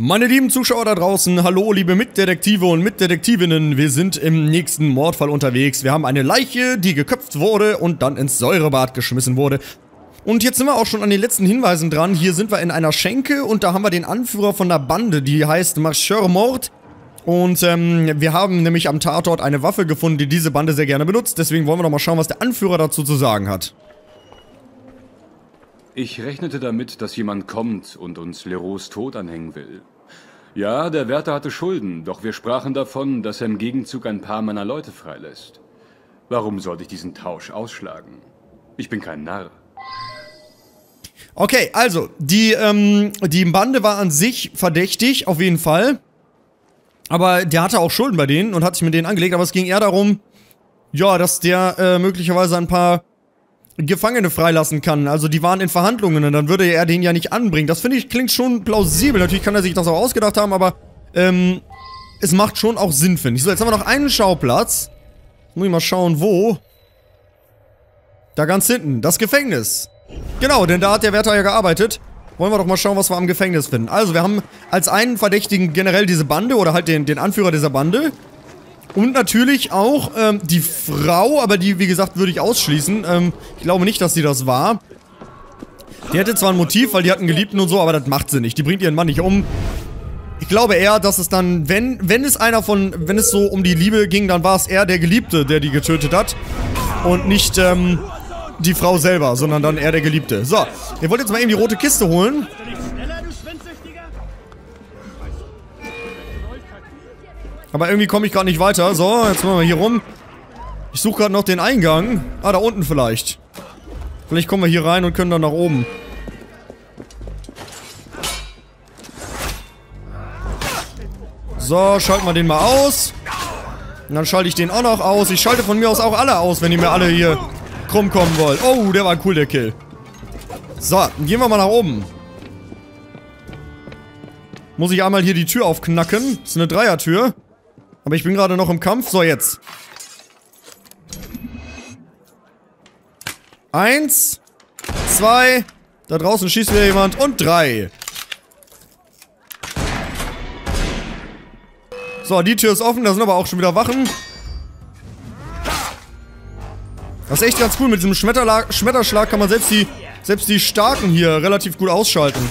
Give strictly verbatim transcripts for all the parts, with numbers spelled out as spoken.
Meine lieben Zuschauer da draußen, hallo liebe Mitdetektive und Mitdetektivinnen, wir sind im nächsten Mordfall unterwegs. Wir haben eine Leiche, die geköpft wurde und dann ins Säurebad geschmissen wurde. Und jetzt sind wir auch schon an den letzten Hinweisen dran. Hier sind wir in einer Schenke und da haben wir den Anführer von der Bande, die heißt Marcheur Mord. Und ähm, wir haben nämlich am Tatort eine Waffe gefunden, die diese Bande sehr gerne benutzt. Deswegen wollen wir doch mal schauen, was der Anführer dazu zu sagen hat. Ich rechnete damit, dass jemand kommt und uns Leroux Tod anhängen will. Ja, der Wärter hatte Schulden, doch wir sprachen davon, dass er im Gegenzug ein paar meiner Leute freilässt. Warum sollte ich diesen Tausch ausschlagen? Ich bin kein Narr. Okay, also, die, ähm, die Bande war an sich verdächtig, auf jeden Fall. Aber der hatte auch Schulden bei denen und hat sich mit denen angelegt, aber es ging eher darum, ja, dass der äh, möglicherweise ein paar Gefangene freilassen kann. Also die waren in Verhandlungen und dann würde er den ja nicht anbringen. Das finde ich, klingt schon plausibel. Natürlich kann er sich das auch ausgedacht haben, aber ähm, es macht schon auch Sinn, finde ich. So, jetzt haben wir noch einen Schauplatz. Muss ich mal schauen, wo. Da ganz hinten, das Gefängnis. Genau, denn da hat der Wärter ja gearbeitet. Wollen wir doch mal schauen, was wir am Gefängnis finden. Also, wir haben als einen Verdächtigen generell diese Bande oder halt den, den Anführer dieser Bande. Und natürlich auch ähm, die Frau, aber die, wie gesagt, würde ich ausschließen. Ähm, ich glaube nicht, dass sie das war. Die hätte zwar ein Motiv, weil die hat einen Geliebten und so, aber das macht sie nicht. Die bringt ihren Mann nicht um. Ich glaube eher, dass es dann, wenn, wenn es einer von, wenn es so um die Liebe ging, dann war es eher der Geliebte, der die getötet hat. Und nicht, ähm, die Frau selber, sondern dann eher der Geliebte. So, ihr wollt jetzt mal eben die rote Kiste holen. Aber irgendwie komme ich gerade nicht weiter. So, jetzt machen wir hier rum. Ich suche gerade noch den Eingang. Ah, da unten vielleicht. Vielleicht kommen wir hier rein und können dann nach oben. So, schalten wir den mal aus. Und dann schalte ich den auch noch aus. Ich schalte von mir aus auch alle aus, wenn ihr mir alle hier krumm kommen wollt. Oh, der war cool, der Kill. So, dann gehen wir mal nach oben. Muss ich einmal hier die Tür aufknacken. Das ist eine Dreiertür. Aber ich bin gerade noch im Kampf. So, jetzt. Eins. Zwei. Da draußen schießt wieder jemand. Und drei. So, die Tür ist offen. Da sind aber auch schon wieder Wachen. Das ist echt ganz cool. Mit diesem Schmetterla- Schmetterschlag kann man selbst die, selbst die Starken hier relativ gut ausschalten.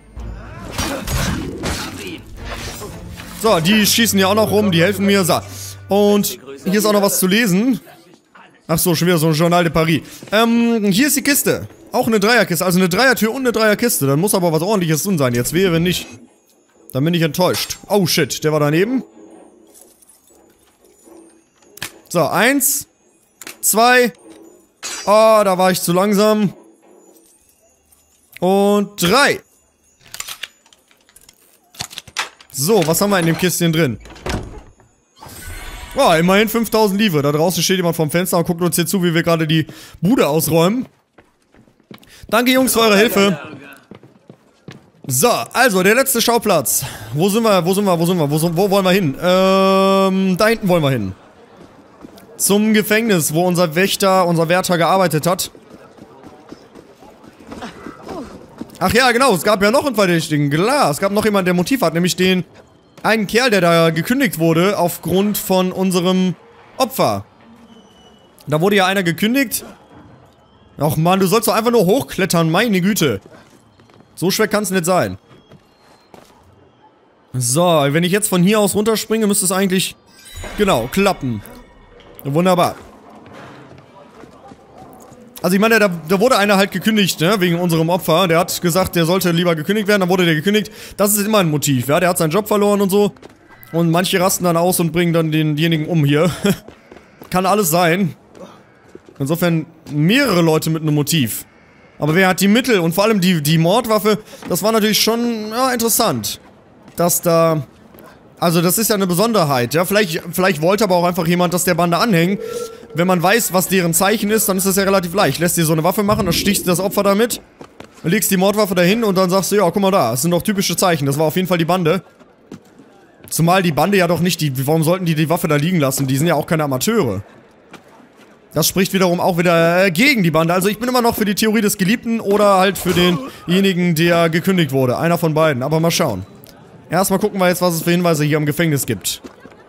So, die schießen ja auch noch rum, die helfen mir. So. Und hier ist auch noch was zu lesen. Ach so, schon wieder so ein Journal de Paris. Ähm, hier ist die Kiste. Auch eine Dreierkiste, also eine Dreiertür und eine Dreierkiste. Dann muss aber was Ordentliches drin sein. Jetzt wäre nicht. Dann bin ich enttäuscht. Oh shit, der war daneben. So, eins. Zwei. Oh, da war ich zu langsam. Und drei. So, was haben wir in dem Kistchen drin? Oh, immerhin fünftausend Livre. Da draußen steht jemand vom Fenster und guckt uns hier zu, wie wir gerade die Bude ausräumen. Danke, Jungs, für eure Hilfe. So, also, der letzte Schauplatz. Wo sind wir, wo sind wir, wo sind wir, wo, wo wollen wir hin? Ähm, da hinten wollen wir hin. Zum Gefängnis, wo unser Wächter, unser Wärter gearbeitet hat. Ach ja, genau, es gab ja noch einen Verdächtigen. Klar, es gab noch jemanden, der Motiv hat, nämlich den einen Kerl, der da gekündigt wurde aufgrund von unserem Opfer. Da wurde ja einer gekündigt. Ach man, du sollst doch einfach nur hochklettern, meine Güte. So schwer kann es nicht sein. So, wenn ich jetzt von hier aus runterspringe, müsste es eigentlich, genau, klappen. Wunderbar. Also ich meine, da, da wurde einer halt gekündigt, ne, wegen unserem Opfer. Der hat gesagt, der sollte lieber gekündigt werden, dann wurde der gekündigt. Das ist immer ein Motiv, ja, der hat seinen Job verloren und so. Und manche rasten dann aus und bringen dann denjenigen um hier. Kann alles sein. Insofern mehrere Leute mit einem Motiv. Aber wer hat die Mittel und vor allem die, die Mordwaffe, das war natürlich schon, ja, interessant. Dass da... Also das ist ja eine Besonderheit, ja, vielleicht, vielleicht wollte aber auch einfach jemand, dass der Bande anhängen. Wenn man weiß, was deren Zeichen ist, dann ist das ja relativ leicht. Lässt dir so eine Waffe machen, dann stichst du das Opfer damit, legst die Mordwaffe dahin und dann sagst du, ja, guck mal da, das sind doch typische Zeichen, das war auf jeden Fall die Bande. Zumal die Bande ja doch nicht, die, warum sollten die die Waffe da liegen lassen? Die sind ja auch keine Amateure. Das spricht wiederum auch wieder äh, gegen die Bande. Also ich bin immer noch für die Theorie des Geliebten oder halt für denjenigen, der gekündigt wurde. Einer von beiden, aber mal schauen. Erstmal gucken wir jetzt, was es für Hinweise hier im Gefängnis gibt.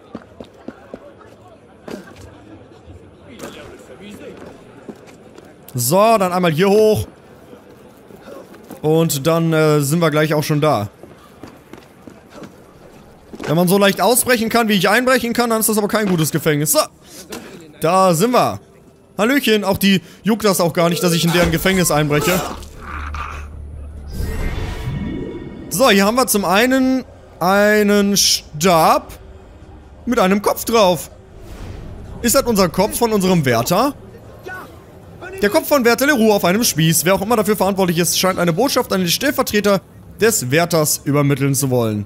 So, dann einmal hier hoch. Und dann äh, sind wir gleich auch schon da. Wenn man so leicht ausbrechen kann, wie ich einbrechen kann, dann ist das aber kein gutes Gefängnis. So, da sind wir. Hallöchen, auch die juckt das auch gar nicht, dass ich in deren Gefängnis einbreche. So, hier haben wir zum einen einen Stab mit einem Kopf drauf. Ist das unser Kopf von unserem Wärter? Der Kopf von Wärter Leroux auf einem Spieß. Wer auch immer dafür verantwortlich ist, scheint eine Botschaft an den Stellvertreter des Wärters übermitteln zu wollen.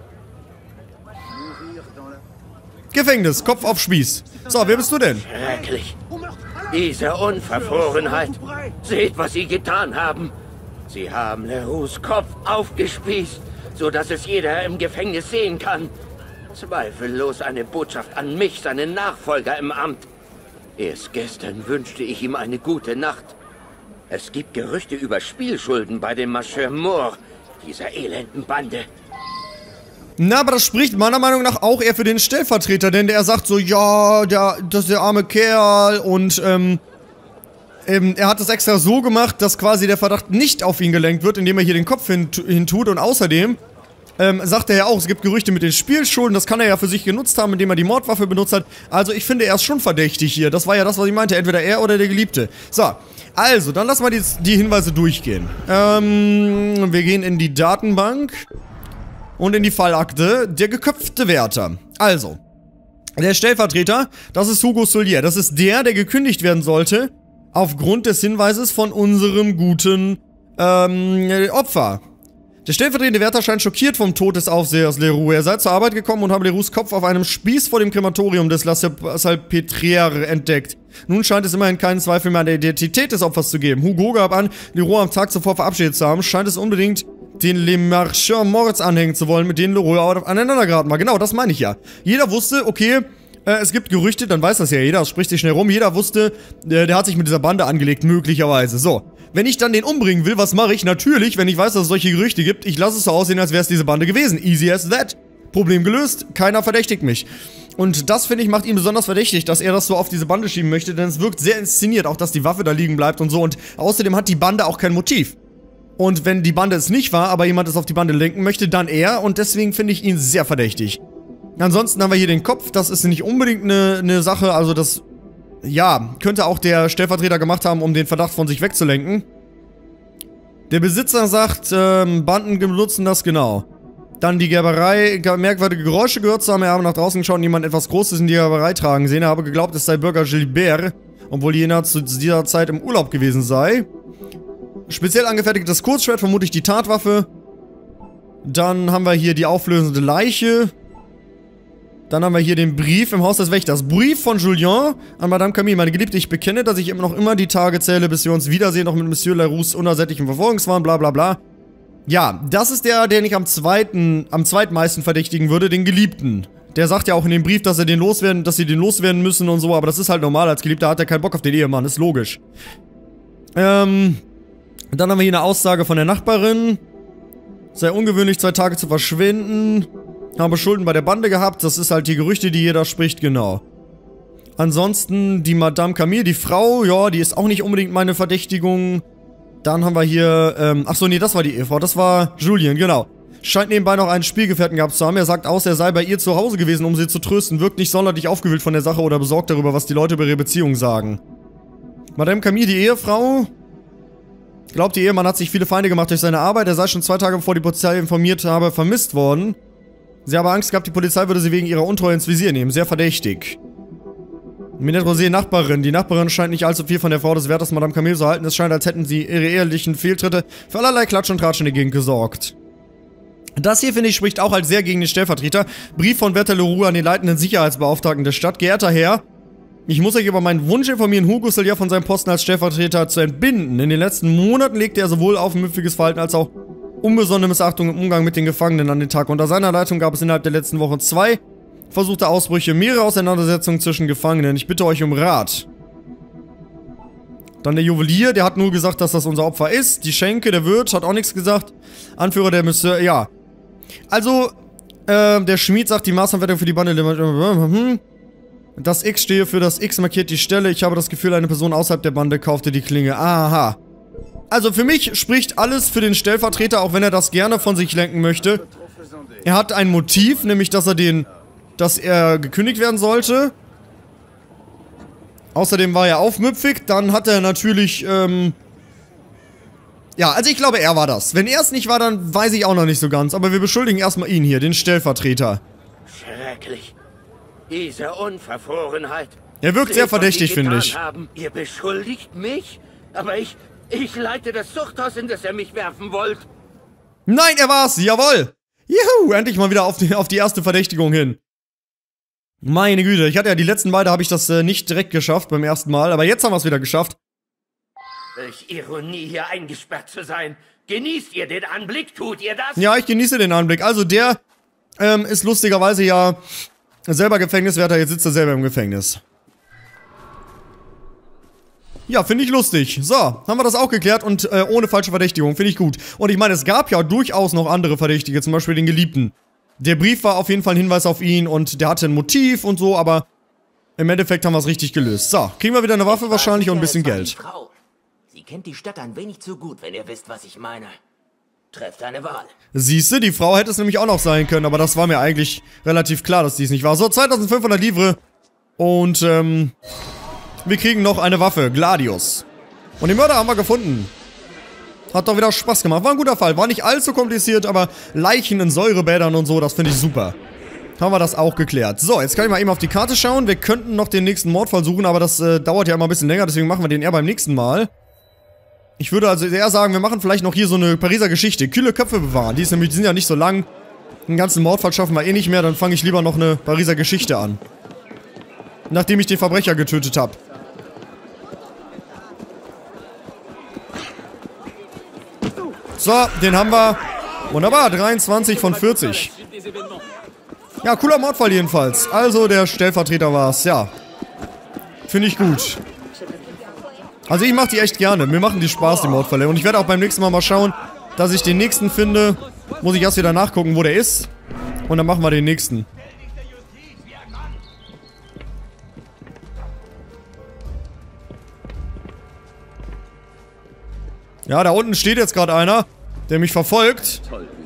Gefängnis, Kopf auf Spieß. So, wer bist du denn? Schrecklich. Diese Unverfrorenheit. Seht, was sie getan haben. Sie haben Leroux Kopf aufgespießt, sodass es jeder im Gefängnis sehen kann. Zweifellos eine Botschaft an mich, seinen Nachfolger im Amt. Erst gestern wünschte ich ihm eine gute Nacht. Es gibt Gerüchte über Spielschulden bei dem Marcheur Moore, dieser elenden Bande. Na, aber das spricht meiner Meinung nach auch eher für den Stellvertreter, denn der sagt so, ja, der, das ist der arme Kerl und, ähm, ähm, er hat das extra so gemacht, dass quasi der Verdacht nicht auf ihn gelenkt wird, indem er hier den Kopf hin, hin tut und außerdem, ähm, sagt er ja auch, es gibt Gerüchte mit den Spielschulden, das kann er ja für sich genutzt haben, indem er die Mordwaffe benutzt hat. Also ich finde, er ist schon verdächtig hier, das war ja das, was ich meinte, entweder er oder der Geliebte. So, also, dann lassen wir die, die Hinweise durchgehen. Ähm, wir gehen in die Datenbank. Und in die Fallakte, der geköpfte Wärter. Also, der Stellvertreter, das ist Hugo Soulier. Das ist der, der gekündigt werden sollte, aufgrund des Hinweises von unserem guten ähm, Opfer. Der stellvertretende Wärter scheint schockiert vom Tod des Aufsehers Leroux. Er sei zur Arbeit gekommen und habe Leroux Kopf auf einem Spieß vor dem Krematorium des La Salpêtrière entdeckt. Nun scheint es immerhin keinen Zweifel mehr an der Identität des Opfers zu geben. Hugo gab an, Leroux am Tag zuvor verabschiedet zu haben, scheint es unbedingt den Le Marcheur Mords anhängen zu wollen, mit denen Leroux aneinander geraten war. Genau, das meine ich ja. Jeder wusste, okay, äh, es gibt Gerüchte, dann weiß das ja jeder, es spricht sich schnell rum. Jeder wusste, äh, der hat sich mit dieser Bande angelegt, möglicherweise. So, wenn ich dann den umbringen will, was mache ich? Natürlich, wenn ich weiß, dass es solche Gerüchte gibt, ich lasse es so aussehen, als wäre es diese Bande gewesen. Easy as that. Problem gelöst, keiner verdächtigt mich. Und das, finde ich, macht ihn besonders verdächtig, dass er das so auf diese Bande schieben möchte, denn es wirkt sehr inszeniert, auch dass die Waffe da liegen bleibt und so. Und außerdem hat die Bande auch kein Motiv. Und wenn die Bande es nicht war, aber jemand es auf die Bande lenken möchte, dann er. Und deswegen finde ich ihn sehr verdächtig. Ansonsten haben wir hier den Kopf. Das ist nicht unbedingt eine, eine Sache. Also das, ja, könnte auch der Stellvertreter gemacht haben, um den Verdacht von sich wegzulenken. Der Besitzer sagt, ähm, Banden benutzen das genau. Dann die Gerberei, merkwürdige Geräusche gehört zu haben. Er habe nach draußen geschaut und jemand etwas Großes in die Gerberei tragen sehen. Er habe geglaubt, es sei Bürger Gilbert, obwohl jener zu dieser Zeit im Urlaub gewesen sei. Speziell angefertigtes Kurzschwert, vermutlich die Tatwaffe. Dann haben wir hier die auflösende Leiche. Dann haben wir hier den Brief im Haus des Wächters. Brief von Julien an Madame Camille. Meine Geliebte, ich bekenne, dass ich immer noch immer die Tage zähle, bis wir uns wiedersehen, noch mit Monsieur Leroux unersättlichen Verfolgungswahn, bla bla bla. Ja, das ist der, den ich am zweiten, am zweitmeisten verdächtigen würde, den Geliebten. Der sagt ja auch in dem Brief, dass er den loswerden, dass sie den loswerden müssen und so, aber das ist halt normal. Als Geliebter hat er keinen Bock auf den Ehemann, ist logisch. Ähm... Dann haben wir hier eine Aussage von der Nachbarin. Sei ungewöhnlich, zwei Tage zu verschwinden. Habe Schulden bei der Bande gehabt. Das ist halt die Gerüchte, die jeder spricht, genau. Ansonsten die Madame Camille, die Frau, ja, die ist auch nicht unbedingt meine Verdächtigung. Dann haben wir hier, ähm, ach so, nee, das war die Ehefrau. Das war Julien, genau. Scheint nebenbei noch einen Spielgefährten gehabt zu haben. Er sagt aus, er sei bei ihr zu Hause gewesen, um sie zu trösten. Wirkt nicht sonderlich aufgewühlt von der Sache oder besorgt darüber, was die Leute über ihre Beziehung sagen. Madame Camille, die Ehefrau... Glaubt, ihr Ehemann hat sich viele Feinde gemacht durch seine Arbeit. Er sei schon zwei Tage bevor die Polizei informiert habe, vermisst worden. Sie habe Angst gehabt, die Polizei würde sie wegen ihrer Untreue ins Visier nehmen. Sehr verdächtig. Minette Rosé, Nachbarin. Die Nachbarin scheint nicht allzu viel von der Frau des Wärters Madame Camille zu halten. Es scheint, als hätten sie ihre ehelichen Fehltritte für allerlei Klatsch und Tratsch in der Gegend gesorgt. Das hier, finde ich, spricht auch als sehr gegen den Stellvertreter. Brief von Wärter Leroux an den leitenden Sicherheitsbeauftragten der Stadt. Geehrter Herr, ich muss euch über meinen Wunsch informieren, Hugo Soulier von seinem Posten als Stellvertreter zu entbinden. In den letzten Monaten legte er sowohl aufmüpfiges Verhalten als auch unbesonnene Missachtung im Umgang mit den Gefangenen an den Tag. Unter seiner Leitung gab es innerhalb der letzten Woche zwei versuchte Ausbrüche, mehrere Auseinandersetzungen zwischen Gefangenen. Ich bitte euch um Rat. Dann der Juwelier, der hat nur gesagt, dass das unser Opfer ist. Die Schenke, der Wirt, hat auch nichts gesagt. Anführer der Monsieur, ja. Also, Äh, der Schmied sagt, die Maßanwendung für die Bande... Das X stehe für das X markiert die Stelle. Ich habe das Gefühl, eine Person außerhalb der Bande kaufte die Klinge. Aha. Also für mich spricht alles für den Stellvertreter, auch wenn er das gerne von sich lenken möchte. Er hat ein Motiv, nämlich dass er den... dass er gekündigt werden sollte. Außerdem war er aufmüpfig. Dann hat er natürlich, ähm... ja, also ich glaube, er war das. Wenn er es nicht war, dann weiß ich auch noch nicht so ganz. Aber wir beschuldigen erstmal ihn hier, den Stellvertreter. Schrecklich. Diese Unverfrorenheit. Er wirkt sehr verdächtig, finde ich. Haben. Ihr beschuldigt mich? Aber ich... ich leite das Zuchthaus, in das ihr mich werfen wollt. Nein, er war's! Jawohl! Juhu! Endlich mal wieder auf die, auf die erste Verdächtigung hin. Meine Güte, ich hatte ja die letzten beide, habe ich das äh, nicht direkt geschafft beim ersten Mal. Aber jetzt haben wir es wieder geschafft. Welch Ironie, hier eingesperrt zu sein. Genießt ihr den Anblick? Tut ihr das? Ja, ich genieße den Anblick. Also der ähm, ist lustigerweise ja selber Gefängniswärter, jetzt sitzt er selber im Gefängnis. Ja, finde ich lustig. So, haben wir das auch geklärt und äh, ohne falsche Verdächtigung, finde ich gut. Und ich meine, es gab ja durchaus noch andere Verdächtige, zum Beispiel den Geliebten. Der Brief war auf jeden Fall ein Hinweis auf ihn und der hatte ein Motiv und so, aber im Endeffekt haben wir es richtig gelöst. So, kriegen wir wieder eine Waffe wahrscheinlich und ein bisschen Geld. Sie kennt die Stadt ein wenig zu gut, wenn ihr wisst, was ich meine. Trefft eine Wahl. Siehste, die Frau hätte es nämlich auch noch sein können, aber das war mir eigentlich relativ klar, dass dies nicht war. So, zweitausendfünfhundert Livre. Und, ähm, wir kriegen noch eine Waffe, Gladius. Und den Mörder haben wir gefunden. Hat doch wieder Spaß gemacht. War ein guter Fall. War nicht allzu kompliziert, aber Leichen in Säurebädern und so, das finde ich super. Haben wir das auch geklärt. So, jetzt kann ich mal eben auf die Karte schauen. Wir könnten noch den nächsten Mordfall suchen, aber das äh, dauert ja immer ein bisschen länger, deswegen machen wir den eher beim nächsten Mal. Ich würde also eher sagen, wir machen vielleicht noch hier so eine Pariser Geschichte. Kühle Köpfe bewahren. Die, ist nämlich, die sind ja nicht so lang. Den ganzen Mordfall schaffen wir eh nicht mehr. Dann fange ich lieber noch eine Pariser Geschichte an. Nachdem ich den Verbrecher getötet habe. So, den haben wir. Wunderbar, dreiundzwanzig von vierzig. Ja, cooler Mordfall jedenfalls. Also, der Stellvertreter war es, ja. Finde ich gut. Also ich mache die echt gerne. Mir machen die Spaß, die Mordfälle. Und ich werde auch beim nächsten Mal mal schauen, dass ich den nächsten finde. Muss ich erst wieder nachgucken, wo der ist. Und dann machen wir den nächsten. Ja, da unten steht jetzt gerade einer, der mich verfolgt.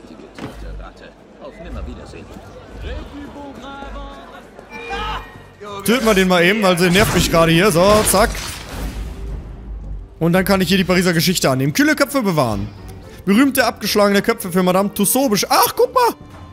Töten wir den mal eben, weil sie nervt mich gerade hier. So, zack. Und dann kann ich hier die Pariser Geschichte annehmen. Kühle Köpfe bewahren. Berühmte abgeschlagene Köpfe für Madame Tussaud. Ach, guck mal.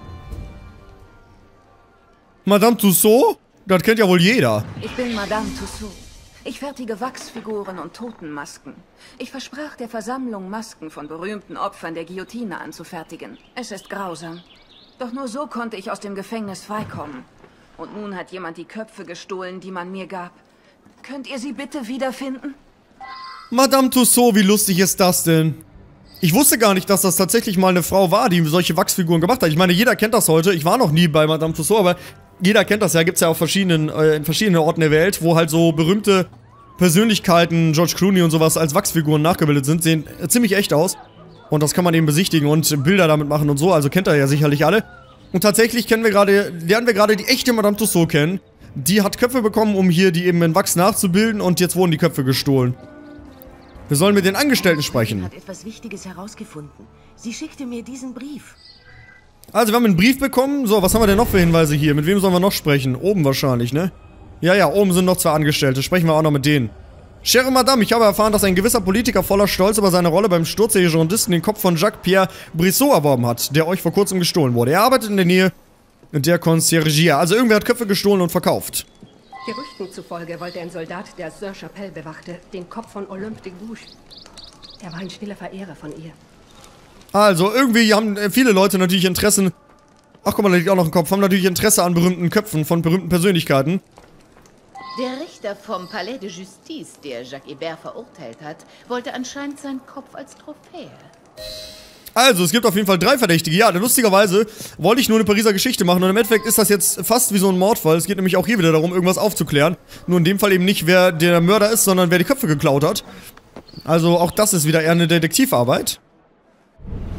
Madame Tussaud? Das kennt ja wohl jeder. Ich bin Madame Tussaud. Ich fertige Wachsfiguren und Totenmasken. Ich versprach der Versammlung, Masken von berühmten Opfern der Guillotine anzufertigen. Es ist grausam. Doch nur so konnte ich aus dem Gefängnis freikommen. Und nun hat jemand die Köpfe gestohlen, die man mir gab. Könnt ihr sie bitte wiederfinden? Madame Tussaud, wie lustig ist das denn? Ich wusste gar nicht, dass das tatsächlich mal eine Frau war, die solche Wachsfiguren gemacht hat. Ich meine, jeder kennt das heute. Ich war noch nie bei Madame Tussaud, aber jeder kennt das ja. Gibt's ja auf verschiedenen, äh, in verschiedenen Orten der Welt, wo halt so berühmte Persönlichkeiten, George Clooney und sowas, als Wachsfiguren nachgebildet sind. Sehen äh, ziemlich echt aus. Und das kann man eben besichtigen und Bilder damit machen und so. Also kennt ihr ja sicherlich alle. Und tatsächlich kennen wir gerade, lernen wir gerade die echte Madame Tussaud kennen. Die hat Köpfe bekommen, um hier die eben in Wachs nachzubilden, und jetzt wurden die Köpfe gestohlen. Wir sollen mit den Angestellten sprechen. Sie hat etwas Wichtiges herausgefunden. Sie schickte mir diesen Brief. Also, wir haben einen Brief bekommen. So, was haben wir denn noch für Hinweise hier? Mit wem sollen wir noch sprechen? Oben wahrscheinlich, ne? Ja, ja, oben sind noch zwei Angestellte. Sprechen wir auch noch mit denen. Chère Madame, ich habe erfahren, dass ein gewisser Politiker voller Stolz über seine Rolle beim Sturz der Girondisten den Kopf von Jacques-Pierre Brissot erworben hat, der euch vor kurzem gestohlen wurde. Er arbeitet in der Nähe der Conciergerie. Also, irgendwer hat Köpfe gestohlen und verkauft. Gerüchten zufolge wollte ein Soldat, der Sainte-Chapelle bewachte, den Kopf von Olympe de Gouges. Er war ein stiller Verehrer von ihr. Also, irgendwie haben viele Leute natürlich Interessen. Ach, guck mal, da liegt auch noch ein Kopf. Haben natürlich Interesse an berühmten Köpfen von berühmten Persönlichkeiten. Der Richter vom Palais de Justice, der Jacques Hébert verurteilt hat, wollte anscheinend seinen Kopf als Trophäe. Also, es gibt auf jeden Fall drei Verdächtige. Ja, lustigerweise wollte ich nur eine Pariser Geschichte machen und im Endeffekt ist das jetzt fast wie so ein Mordfall. Es geht nämlich auch hier wieder darum, irgendwas aufzuklären. Nur in dem Fall eben nicht, wer der Mörder ist, sondern wer die Köpfe geklaut hat. Also, auch das ist wieder eher eine Detektivarbeit.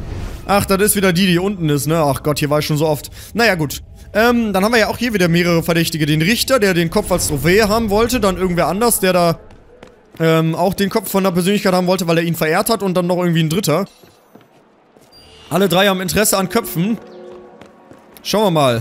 Ach, das ist wieder die, die unten ist, ne? Ach Gott, hier war ich schon so oft. Naja, gut. Ähm, dann haben wir ja auch hier wieder mehrere Verdächtige. Den Richter, der den Kopf als Trophäe haben wollte. Dann irgendwer anders, der da ähm, auch den Kopf von der Persönlichkeit haben wollte, weil er ihn verehrt hat. Und dann noch irgendwie ein Dritter. Alle drei haben Interesse an Köpfen. Schauen wir mal.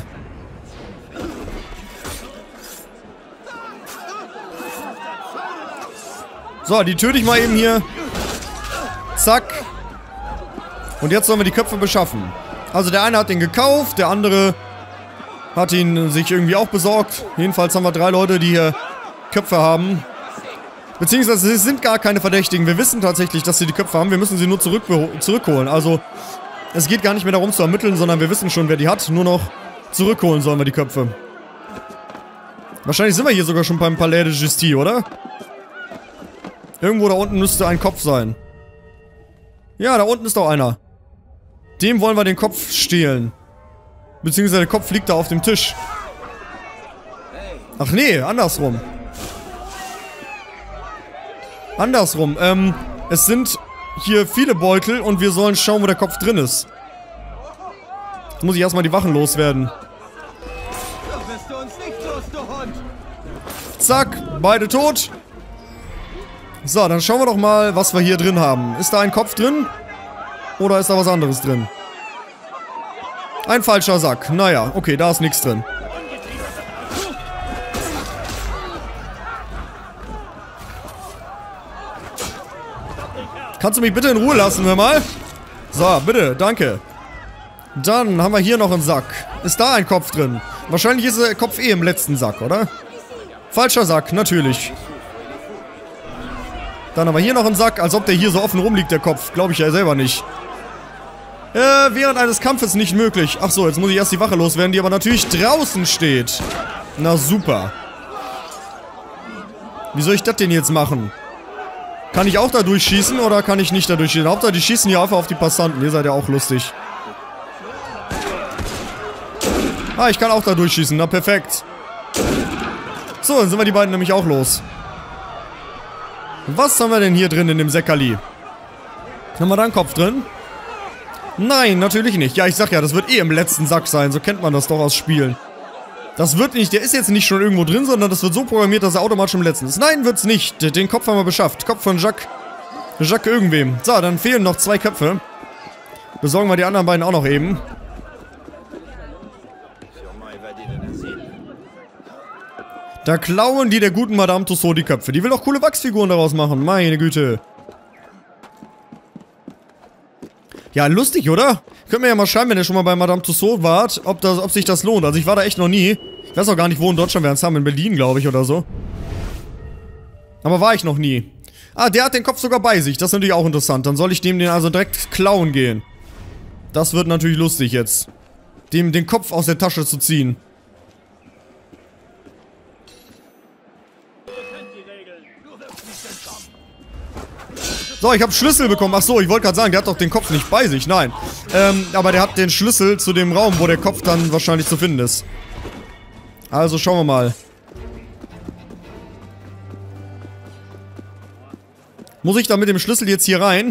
So, die töte ich mal eben hier. Zack. Und jetzt sollen wir die Köpfe beschaffen. Also der eine hat den gekauft, der andere hat ihn sich irgendwie auch besorgt. Jedenfalls haben wir drei Leute, die hier Köpfe haben. Beziehungsweise es sind gar keine Verdächtigen. Wir wissen tatsächlich, dass sie die Köpfe haben. Wir müssen sie nur zurück zurückholen. Also es geht gar nicht mehr darum zu ermitteln, sondern wir wissen schon, wer die hat. Nur noch zurückholen sollen wir die Köpfe. Wahrscheinlich sind wir hier sogar schon beim Palais de Justice, oder? Irgendwo da unten müsste ein Kopf sein. Ja, da unten ist doch einer. Dem wollen wir den Kopf stehlen. Beziehungsweise der Kopf liegt da auf dem Tisch. Ach nee, andersrum. Andersrum. Ähm, es sind hier viele Beutel und wir sollen schauen, wo der Kopf drin ist. Jetzt muss ich erstmal die Wachen loswerden. Zack, beide tot. So, dann schauen wir doch mal, was wir hier drin haben. Ist da ein Kopf drin? Oder ist da was anderes drin? Ein falscher Sack. Naja, okay, da ist nichts drin. Kannst du mich bitte in Ruhe lassen, hör mal? So, bitte, danke. Dann haben wir hier noch einen Sack. Ist da ein Kopf drin? Wahrscheinlich ist der Kopf eh im letzten Sack, oder? Falscher Sack, natürlich. Dann haben wir hier noch einen Sack, als ob der hier so offen rumliegt, der Kopf. Glaube ich ja selber nicht. Äh, während eines Kampfes nicht möglich. Ach so, jetzt muss ich erst die Wache loswerden, die aber natürlich draußen steht. Na super. Wie soll ich das denn jetzt machen? Kann ich auch da durchschießen oder kann ich nicht da durchschießen? Hauptsache, die schießen hier einfach auf die Passanten. Ihr seid ja auch lustig. Ah, ich kann auch da durchschießen. Na, perfekt. So, dann sind wir die beiden nämlich auch los. Was haben wir denn hier drin in dem Säckerli? Haben wir da einen Kopf drin? Nein, natürlich nicht. Ja, ich sag ja, das wird eh im letzten Sack sein. So kennt man das doch aus Spielen. Das wird nicht, der ist jetzt nicht schon irgendwo drin, sondern das wird so programmiert, dass er automatisch im letzten ist. Nein, wird's nicht. Den Kopf haben wir beschafft. Kopf von Jacques. Jacques irgendwem. So, dann fehlen noch zwei Köpfe. Besorgen wir die anderen beiden auch noch eben. Da klauen die der guten Madame Tussauds die Köpfe. Die will doch coole Wachsfiguren daraus machen. Meine Güte. Ja, lustig, oder? Könnt mir ja mal schreiben, wenn ihr schon mal bei Madame Tussauds wart, ob, das, ob sich das lohnt. Also ich war da echt noch nie. Ich weiß auch gar nicht, wo in Deutschland wir uns haben. In Berlin, glaube ich, oder so. Aber war ich noch nie. Ah, der hat den Kopf sogar bei sich. Das ist natürlich auch interessant. Dann soll ich dem den also direkt klauen gehen. Das wird natürlich lustig jetzt. Dem den Kopf aus der Tasche zu ziehen. So, ich habe Schlüssel bekommen. Ach so, ich wollte gerade sagen, der hat doch den Kopf nicht bei sich. Nein. Ähm, aber der hat den Schlüssel zu dem Raum, wo der Kopf dann wahrscheinlich zu finden ist. Also schauen wir mal. Muss ich da mit dem Schlüssel jetzt hier rein?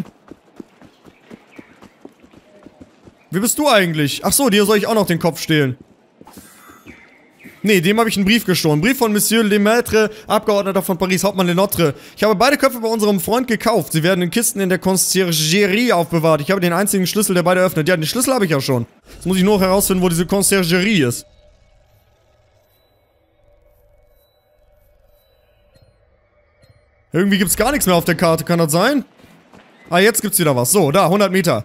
Wie bist du eigentlich? Ach so, dir soll ich auch noch den Kopf stehlen. Nee, dem habe ich einen Brief gestohlen. Brief von Monsieur Lemaitre, Abgeordneter von Paris, Hauptmann Lenotre. Ich habe beide Köpfe bei unserem Freund gekauft. Sie werden in Kisten in der Conciergerie aufbewahrt. Ich habe den einzigen Schlüssel, der beide öffnet. Ja, den Schlüssel habe ich ja schon. Jetzt muss ich nur herausfinden, wo diese Conciergerie ist. Irgendwie gibt es gar nichts mehr auf der Karte. Kann das sein? Ah, jetzt gibt's wieder was. So, da, hundert Meter.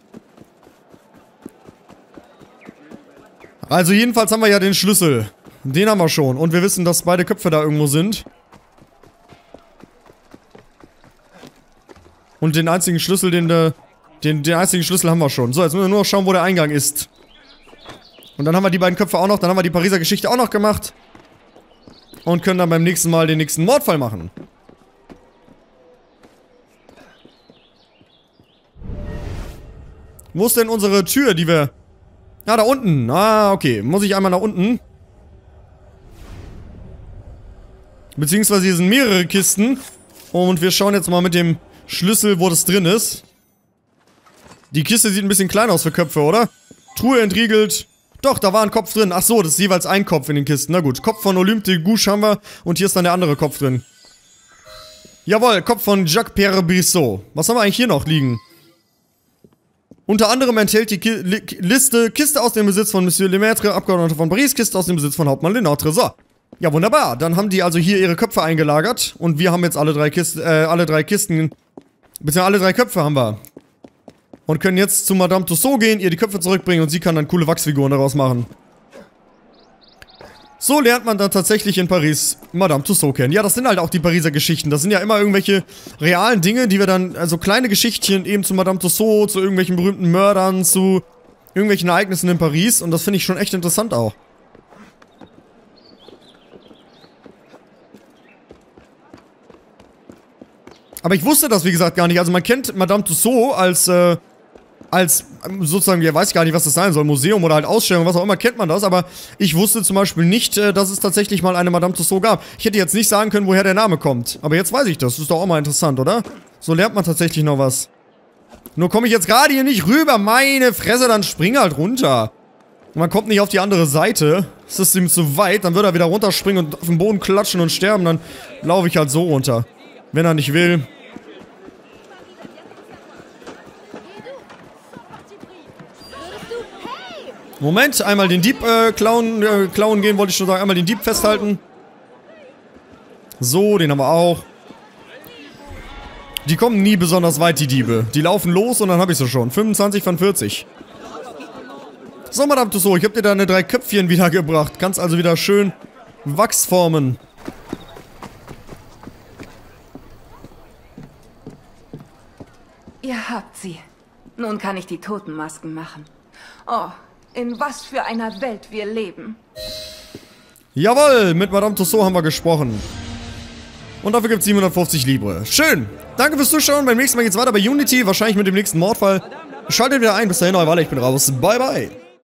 Also jedenfalls haben wir ja den Schlüssel. Den haben wir schon. Und wir wissen, dass beide Köpfe da irgendwo sind. Und den einzigen Schlüssel, den, den, den einzigen Schlüssel haben wir schon. So, jetzt müssen wir nur noch schauen, wo der Eingang ist. Und dann haben wir die beiden Köpfe auch noch. Dann haben wir die Pariser Geschichte auch noch gemacht. Und können dann beim nächsten Mal den nächsten Mordfall machen. Wo ist denn unsere Tür, die wir... Ah, da unten. Ah, okay. Muss ich einmal nach unten. Beziehungsweise hier sind mehrere Kisten. Und wir schauen jetzt mal mit dem Schlüssel, wo das drin ist. Die Kiste sieht ein bisschen klein aus für Köpfe, oder? Truhe entriegelt. Doch, da war ein Kopf drin. Ach so, das ist jeweils ein Kopf in den Kisten. Na gut, Kopf von Olympe de Gouges haben wir. Und hier ist dann der andere Kopf drin. Jawohl, Kopf von Jacques-Pierre Brissot. Was haben wir eigentlich hier noch liegen? Unter anderem enthält die Ki Li Liste Kiste aus dem Besitz von Monsieur Lemaitre, Abgeordneter von Paris, Kiste aus dem Besitz von Hauptmann Lenatre. So. Ja, wunderbar. Dann haben die also hier ihre Köpfe eingelagert. Und wir haben jetzt alle drei Kisten, äh, alle drei Kisten, beziehungsweise alle drei Köpfe haben wir. Und können jetzt zu Madame Tussaud gehen, ihr die Köpfe zurückbringen und sie kann dann coole Wachsfiguren daraus machen. So lernt man dann tatsächlich in Paris Madame Tussaud kennen. Ja, das sind halt auch die Pariser Geschichten. Das sind ja immer irgendwelche realen Dinge, die wir dann, also kleine Geschichtchen eben zu Madame Tussaud, zu irgendwelchen berühmten Mördern, zu irgendwelchen Ereignissen in Paris. Und das finde ich schon echt interessant auch. Aber ich wusste das, wie gesagt, gar nicht. Also man kennt Madame Tussaud als, äh, als sozusagen, ja, weiß ich gar nicht, was das sein soll, Museum oder halt Ausstellung, was auch immer, kennt man das. Aber ich wusste zum Beispiel nicht, äh, dass es tatsächlich mal eine Madame Tussaud gab. Ich hätte jetzt nicht sagen können, woher der Name kommt. Aber jetzt weiß ich das. Das ist doch auch mal interessant, oder? So lernt man tatsächlich noch was. Nur komme ich jetzt gerade hier nicht rüber. Meine Fresse, dann spring halt runter. Und man kommt nicht auf die andere Seite. Das ist ihm zu weit. Dann würde er wieder runterspringen und auf den Boden klatschen und sterben. Dann laufe ich halt so runter. Wenn er nicht will. Moment, einmal den Dieb äh, klauen, äh, klauen gehen, wollte ich schon sagen. Einmal den Dieb festhalten. So, den haben wir auch. Die kommen nie besonders weit, die Diebe. Die laufen los und dann habe ich sie schon. fünfundzwanzig von vierzig. So, Madame Tussaud, ich habe dir deine drei Köpfchen wiedergebracht. Kannst also wieder schön Wachs formen. Ihr habt sie. Nun kann ich die Totenmasken machen. Oh, in was für einer Welt wir leben. Jawohl, mit Madame Tussaud haben wir gesprochen. Und dafür gibt es siebenhundertfünfzig Libre. Schön. Danke fürs Zuschauen. Beim nächsten Mal geht's weiter bei Unity. Wahrscheinlich mit dem nächsten Mordfall. Schaltet wieder ein. Bis dahin, euer Walle. Ich bin raus. Bye, bye.